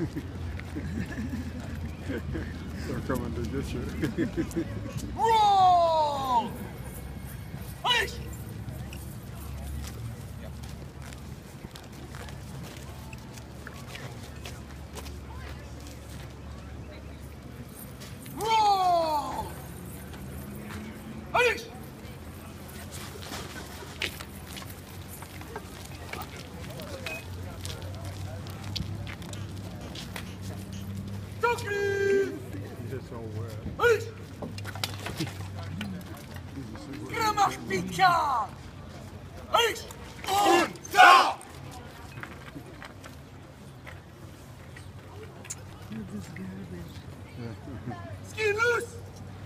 They're coming to get you. Roll! Hey! Roll! Hey! Just so wet. Hey! Grammatical! Hey! Und da! Skin loose!